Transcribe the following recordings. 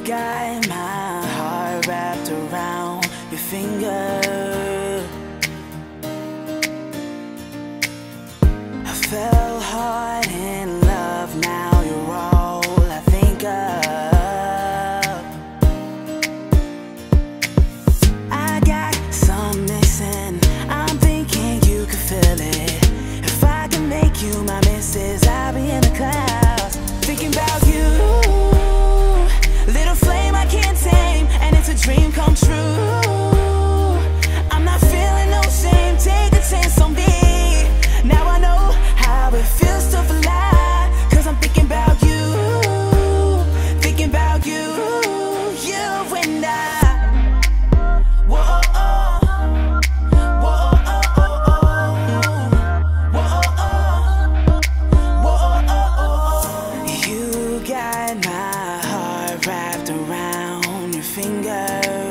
got my heart wrapped around your finger. I fell hard in love, now you're all I think of. I got some missing, I'm thinking you could feel it. If I can make you my missus, I'll be in the clouds thinking about you. Little flame I can't tame, and it's a dream come true. I'm not feeling no shame, take a chance on me. Now I know how it feels to fly, 'cause I'm thinking about you, thinking about you, you and I. Whoa, oh, whoa, oh, oh, oh, whoa, oh, whoa, oh, oh. You got my heart wrapped around your finger.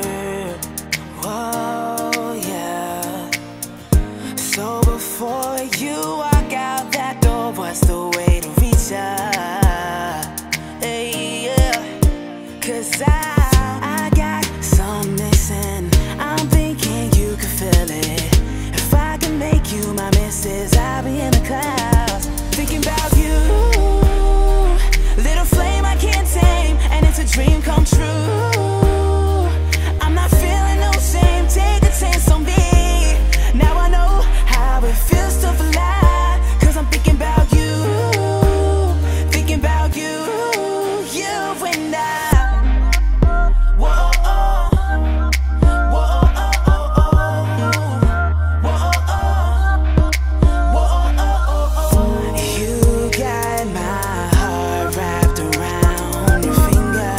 Oh yeah. So before you walk out that door, what's the way to reach her? Hey, yeah. 'Cause I got some missing, I'm thinking you could feel it. If I can make you my missus, I'll be in the clouds thinking about you. Little flame I can't tame, and it's a dream come true. I'm not feeling no shame, take a chance on me. Now I know how it feels to fly, 'cause I'm thinking about you, thinking about you, you and I. Whoa, oh, whoa, oh, oh, oh, whoa, oh, whoa, oh, oh. You got my heart wrapped around your finger.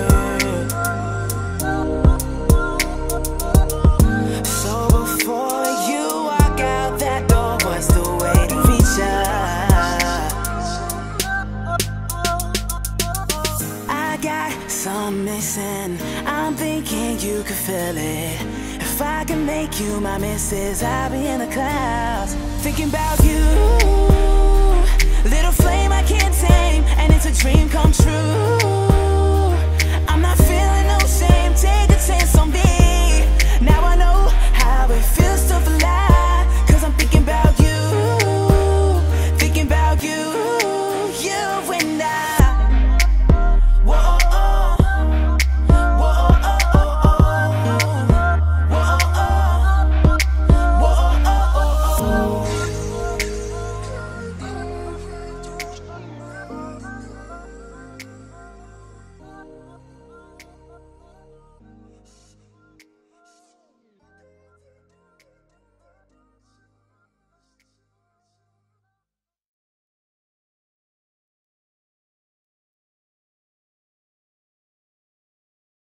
So before you walk out that door, what's the way to reach her? I got some missing, I'm thinking you could feel it. If I can make you my missus, I'll be in the clouds thinking about you. Little flame I can't tame, and it's a dream come true.